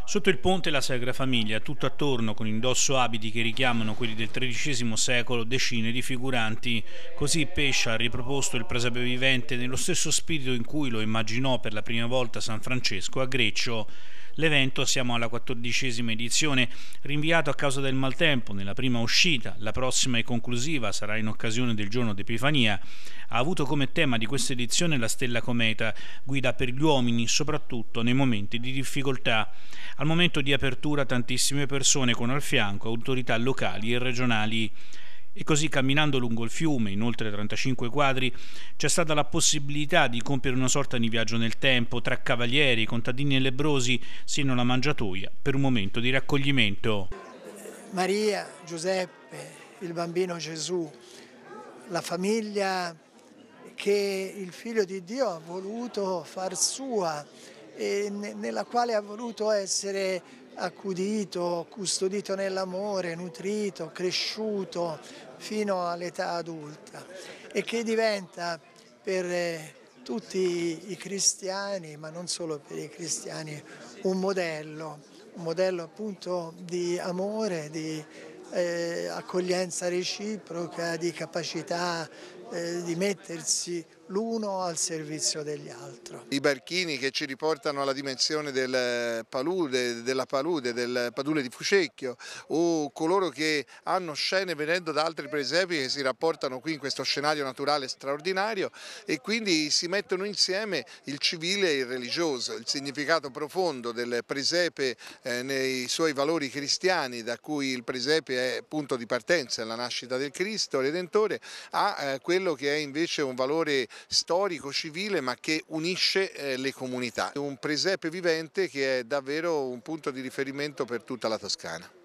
Sotto il ponte la Sagra Famiglia, tutto attorno con indosso abiti che richiamano quelli del XIII secolo, decine di figuranti. Così Pescia ha riproposto il presepe vivente nello stesso spirito in cui lo immaginò per la prima volta San Francesco a Greccio. L'evento, siamo alla 14ª edizione, rinviato a causa del maltempo nella prima uscita, la prossima e conclusiva sarà in occasione del giorno d'Epifania, ha avuto come tema di questa edizione la stella cometa, guida per gli uomini soprattutto nei momenti di difficoltà. Al momento di apertura tantissime persone con al fianco autorità locali e regionali. E così camminando lungo il fiume, in oltre 35 quadri, c'è stata la possibilità di compiere una sorta di viaggio nel tempo tra cavalieri, contadini e lebbrosi, sino alla mangiatoia, per un momento di raccoglimento. Maria, Giuseppe, il bambino Gesù, la famiglia che il Figlio di Dio ha voluto far sua e nella quale ha voluto essere accudito, custodito nell'amore, nutrito, cresciuto fino all'età adulta e che diventa per tutti i cristiani, ma non solo per i cristiani, un modello appunto di amore, di accoglienza reciproca, di capacità di mettersi l'uno al servizio degli altri. I barchini che ci riportano alla dimensione del palude, del padule di Fucecchio, o coloro che hanno scene venendo da altri presepi che si rapportano qui in questo scenario naturale straordinario e quindi si mettono insieme il civile e il religioso, il significato profondo del presepe nei suoi valori cristiani, da cui il presepe è punto di partenza, la nascita del Cristo Redentore, a quello che è invece un valore storico, civile, ma che unisce le comunità. Un presepe vivente che è davvero un punto di riferimento per tutta la Toscana.